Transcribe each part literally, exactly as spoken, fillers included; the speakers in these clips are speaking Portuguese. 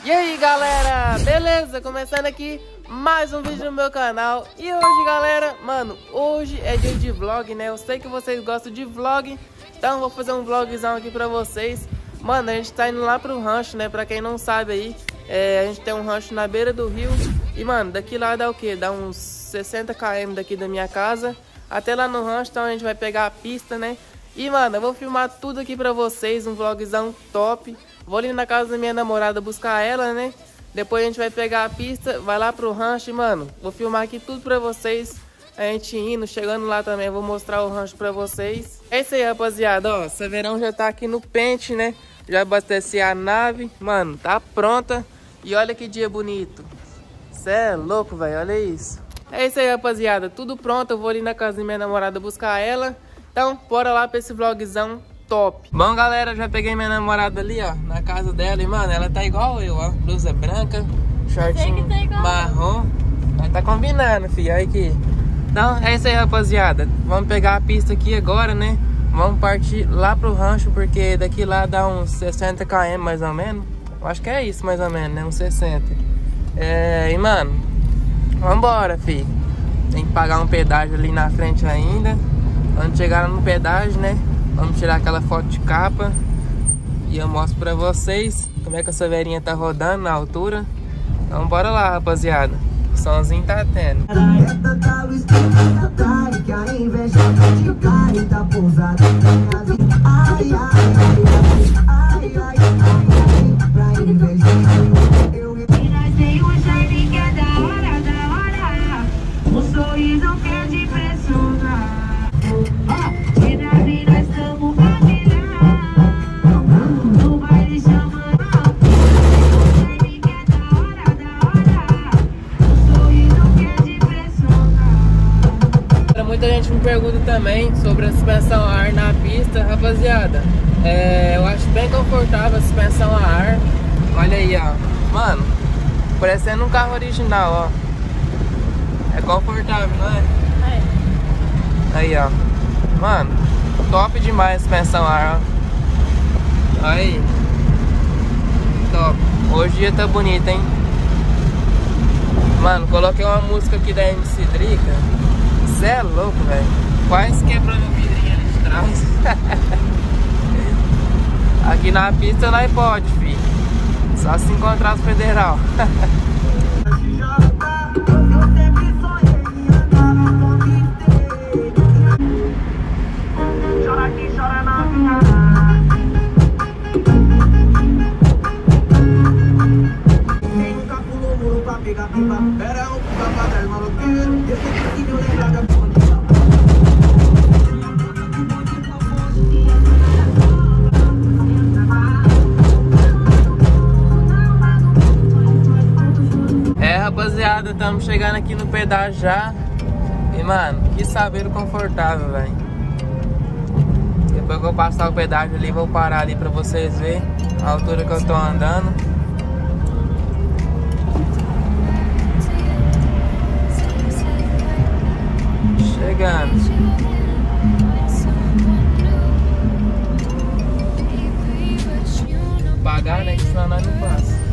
E aí galera, beleza? Começando aqui mais um vídeo no meu canal. E hoje galera, mano, hoje é dia de vlog, né? Eu sei que vocês gostam de vlog, então vou fazer um vlogzão aqui pra vocês. Mano, a gente tá indo lá pro rancho, né? Pra quem não sabe aí, é, a gente tem um rancho na beira do rio. E mano, daqui lá dá o que? Dá uns sessenta quilômetros daqui da minha casa até lá no rancho, então a gente vai pegar a pista, né? E mano, eu vou filmar tudo aqui pra vocês, um vlogzão top. Vou ali na casa da minha namorada buscar ela, né? Depois a gente vai pegar a pista, vai lá pro rancho e, mano, vou filmar aqui tudo pra vocês. A gente indo, chegando lá também, vou mostrar o rancho pra vocês. É isso aí, rapaziada, ó, essa verão já tá aqui no pente, né? Já abasteci a nave, mano, tá pronta. E olha que dia bonito. Cê é louco, velho, olha isso. É isso aí, rapaziada, tudo pronto. Eu vou ali na casa da minha namorada buscar ela. Então, bora lá pra esse vlogzão top. Bom, galera, já peguei minha namorada ali, ó, na casa dela. E, mano, ela tá igual eu, ó. Blusa branca, shortinho tá marrom. Mas tá combinando, filho. Olha aqui. Então, é isso aí, rapaziada. Vamos pegar a pista aqui agora, né? Vamos partir lá pro rancho, porque daqui lá dá uns sessenta quilômetros, mais ou menos. Eu acho que é isso, mais ou menos, né? Uns sessenta. É, e, mano, vambora, filho. Tem que pagar um pedágio ali na frente ainda. Quando chegar no pedágio, né? Vamos tirar aquela foto de capa e eu mostro pra vocês como é que essa verinha tá rodando na altura. Então bora lá, rapaziada. O somzinho tá tendo. Muita gente me pergunta também sobre a suspensão a ar na pista, rapaziada. É, eu acho bem confortável a suspensão a ar. Olha aí, ó. Mano, parecendo um carro original, ó. É confortável, não é? É. Aí, ó. Mano, top demais a suspensão a ar, ó. Aí. Top. Hoje o dia tá bonito, hein? Mano, coloquei uma música aqui da M C Drica. Cê é louco, velho. Quase quebrou meu vidrinho ali de trás. Aqui na pista nós pode, filho. Só se encontrar os federal. Chora aqui, chora na minha. Quem nunca pulou muro pra pegar pipa? Era um papadão maloqueiro. Eu sei que eu lembrar da. Rapaziada, estamos chegando aqui no pedágio já. E mano, que saveiro confortável, velho. Depois que eu passar o pedágio ali, vou parar ali pra vocês verem a altura que eu tô andando. Chegando. Pagar, né? Que senão nós não passa.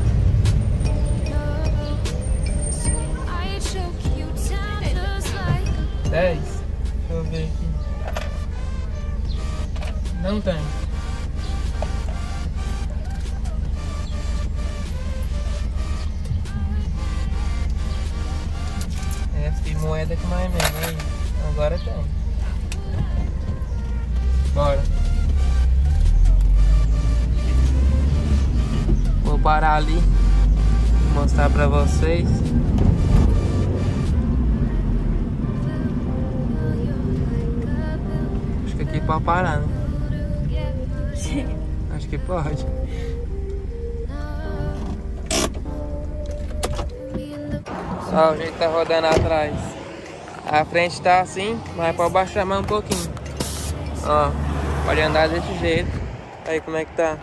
dez. Deixa eu ver aqui. Não tem. É, tem moeda que mais é mesmo, aí. Agora tem. Bora. Vou parar ali. Vou mostrar pra vocês. Aqui pode parar, né? Acho que pode. Ó, o jeito tá rodando atrás. A frente tá assim, mas pode baixar mais um pouquinho. Ó, pode andar desse jeito. Aí como é que tá?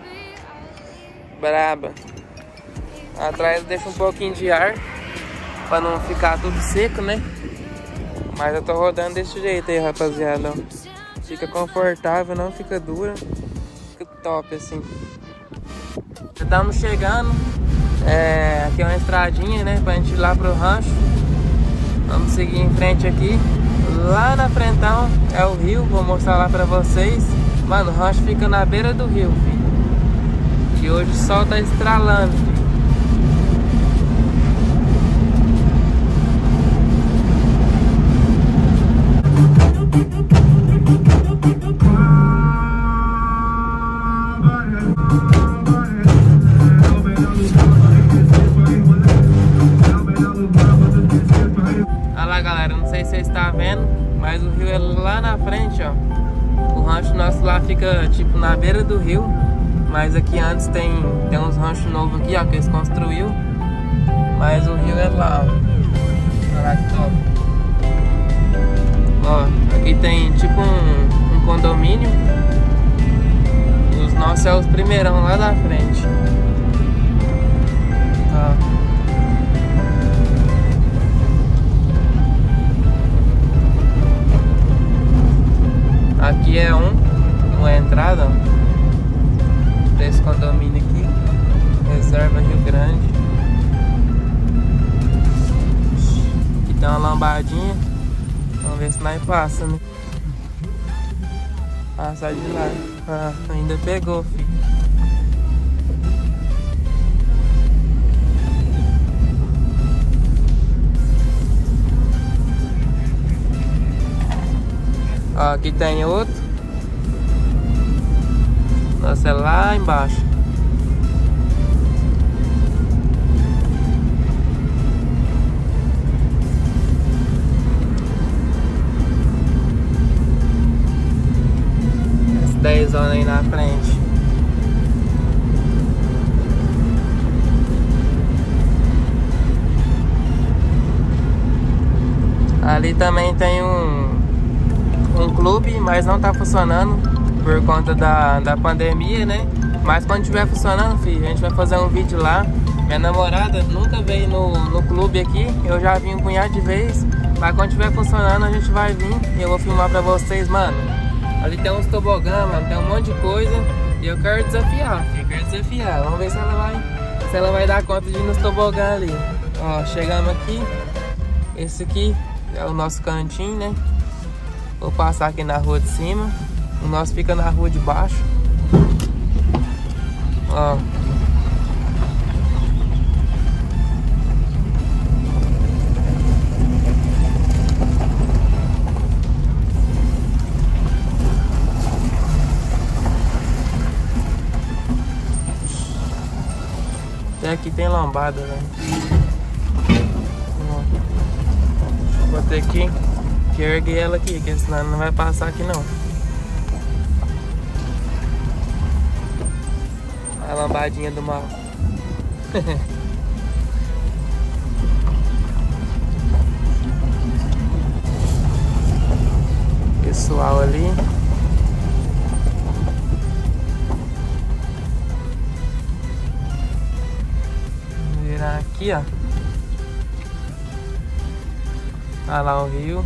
Braba. Atrás deixa um pouquinho de ar pra não ficar tudo seco, né? Mas eu tô rodando desse jeito aí, rapaziada, ó. Fica confortável, não fica dura. Fica top assim. Estamos chegando. É, aqui é uma estradinha, né, pra gente ir lá pro rancho. Vamos seguir em frente aqui. Lá na frentão é o rio, vou mostrar lá pra vocês. Mano, o rancho fica na beira do rio, filho. E hoje o sol tá estralando, filho. Olha lá, galera, não sei se vocês estão vendo, mas o rio é lá na frente, ó. O rancho nosso lá fica tipo na beira do rio, mas aqui antes tem, tem uns ranchos novos aqui, ó, que eles construíram. Mas o rio é lá, ó. Olha lá que top. Ó, aqui tem tipo um, um condomínio. Os nossos é os primeirão lá na frente. Ó. Aqui é um, uma entrada, ó, desse condomínio aqui, Reserva Rio Grande. Aqui tem uma lambadinha, vamos ver se nós passa, né? Passar de lá, ah, ainda pegou, filho. Ó, aqui tem outro. Nossa, é lá embaixo. As dez zonas aí na frente. Ali também tem um um clube, mas não tá funcionando por conta da, da pandemia, né? Mas quando tiver funcionando, filho, a gente vai fazer um vídeo lá. Minha namorada nunca veio no, no clube aqui, eu já vim um punhado de vez, mas quando tiver funcionando a gente vai vir e eu vou filmar pra vocês, mano. Ali tem uns tobogã, mano, tem um monte de coisa e eu quero desafiar, filho, eu quero desafiar. Vamos ver se ela vai, se ela vai dar conta de ir nos tobogã ali. Ó, chegamos aqui, esse aqui é o nosso cantinho, né? Vou passar aqui na rua de cima. O nosso fica na rua de baixo. Ó. Até aqui tem lambada, velho. Vou ter que que erguer ela aqui, porque senão não vai passar aqui não. A lambadinha do mal. Pessoal ali. Vamos virar aqui, ó. Olha lá o rio.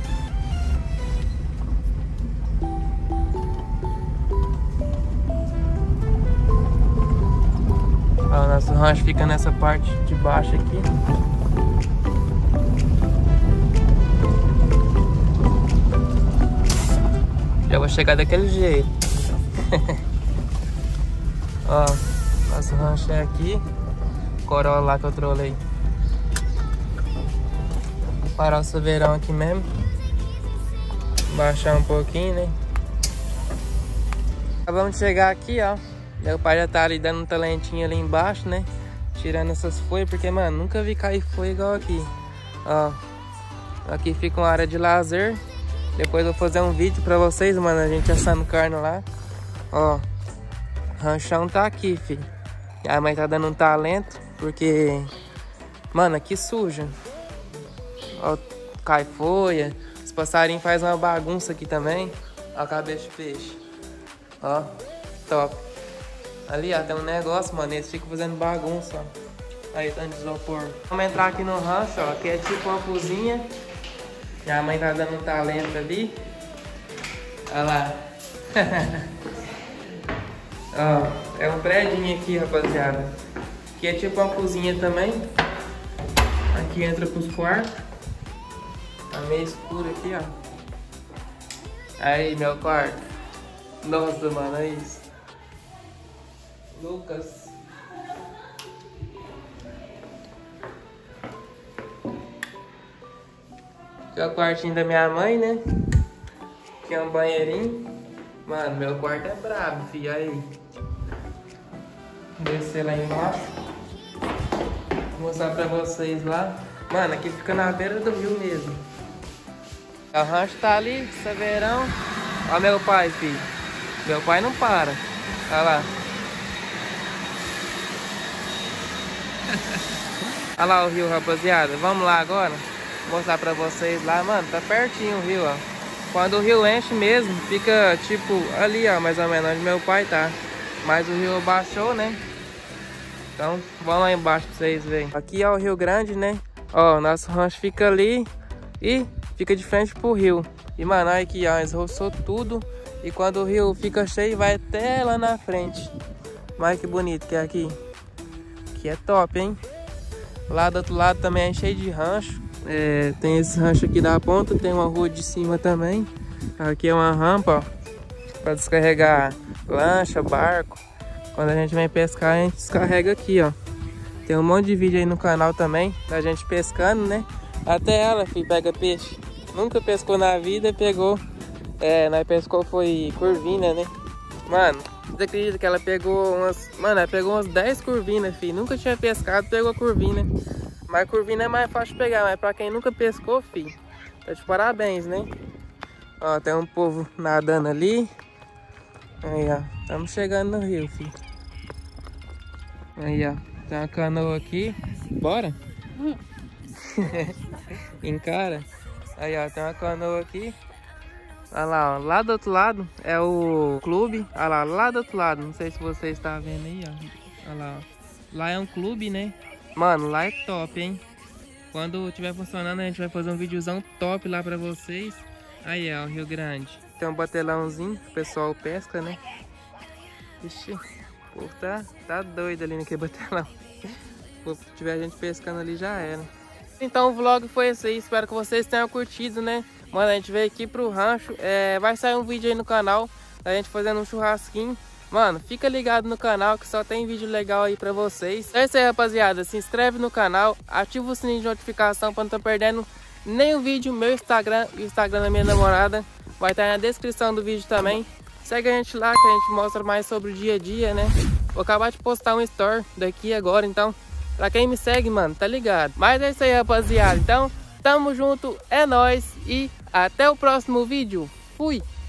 O nosso rancho fica nessa parte de baixo aqui. Já vou chegar daquele jeito. Ó, nosso rancho é aqui. Corolla lá que eu trolei. Vou parar o suveirão aqui mesmo. Baixar um pouquinho, né? Acabamos de chegar aqui, ó. Meu pai já tá ali dando um talentinho ali embaixo, né? Tirando essas folhas, porque, mano, nunca vi cair folha igual aqui. Ó, aqui fica uma área de lazer. Depois eu vou fazer um vídeo pra vocês, mano, a gente assando carne lá. Ó, ranchão tá aqui, filho. E a mãe tá dando um talento, porque, mano, aqui suja. Ó, cai folha. Os passarinhos fazem uma bagunça aqui também. Ó, a cabeça de peixe. Ó, top. Ali, ó, tem um negócio, mano, eles ficam fazendo bagunça, ó. Aí, tanto de isopor. Vamos entrar aqui no rancho, ó, aqui é tipo uma cozinha. E a mãe tá dando um talento ali. Olha lá. Ó, é um predinho aqui, rapaziada. Aqui é tipo uma cozinha também. Aqui entra pros quartos. Tá meio escuro aqui, ó. Aí, meu quarto. Nossa, mano, é isso. Lucas. Aqui é o quartinho da minha mãe, né? Aqui é um banheirinho. Mano, meu quarto é brabo, filho. Aí. Descer lá embaixo. Vou mostrar pra vocês lá. Mano, aqui fica na beira do rio mesmo. O rancho tá ali, Severão. Olha meu pai, filho. Meu pai não para. Olha lá. Olha lá o rio, rapaziada. Vamos lá agora. Vou mostrar pra vocês lá. Mano, tá pertinho o rio, ó. Quando o rio enche mesmo, fica tipo ali, ó, mais ou menos onde meu pai tá. Mas o rio baixou, né? Então, vamos lá embaixo pra vocês verem. Aqui é o Rio Grande, né? Ó, nosso rancho fica ali e fica de frente pro rio. E, mano, olha aqui, ó, eles roçou tudo. E quando o rio fica cheio, vai até lá na frente. Olha que bonito que é aqui. Aqui é top, hein? Lá do outro lado também é cheio de rancho. É, tem esse rancho aqui da ponta, tem uma rua de cima também. Aqui é uma rampa, ó, pra descarregar lancha, barco. Quando a gente vem pescar, a gente descarrega aqui, ó. Tem um monte de vídeo aí no canal também, da gente pescando, né? Até ela, filho, pega peixe. Nunca pescou na vida, pegou. É, nós pescou foi curvina, né? Mano, você acredita que ela pegou umas... Mano, ela pegou umas dez curvinas, filho. Nunca tinha pescado, pegou curvina. Mas curvina é mais fácil de pegar, mas pra quem nunca pescou, filho, tá de parabéns, né? Ó, tem um povo nadando ali. Aí, ó, estamos chegando no rio, filho. Aí, ó, tem uma canoa aqui. Bora? Encara. Aí, ó, tem uma canoa aqui. Olha lá, ó, lá do outro lado é o clube. Olha lá, lá do outro lado, não sei se você está vendo aí, ó. Olha lá, ó. Lá é um clube, né? Mano, lá é top, hein? Quando estiver funcionando, a gente vai fazer um videozão top lá pra vocês. Aí, ó, o Rio Grande. Tem um batelãozinho, o pessoal pesca, né? Ixi, o povo tá, tá doido ali naquele batelão. Se tiver gente pescando ali, já era. Então o vlog foi esse aí, espero que vocês tenham curtido, né? Mano, a gente veio aqui pro rancho, é, vai sair um vídeo aí no canal da gente fazendo um churrasquinho. Mano, fica ligado no canal que só tem vídeo legal aí pra vocês. É isso aí, rapaziada, se inscreve no canal, ativa o sininho de notificação pra não estar perdendo nenhum vídeo. Meu Instagram e o Instagram da minha namorada vai estar na descrição do vídeo também. Segue a gente lá que a gente mostra mais sobre o dia a dia, né? Vou acabar de postar um story daqui agora, então pra quem me segue, mano, tá ligado. Mas é isso aí, rapaziada, então tamo junto, é nóis e até o próximo vídeo. Fui!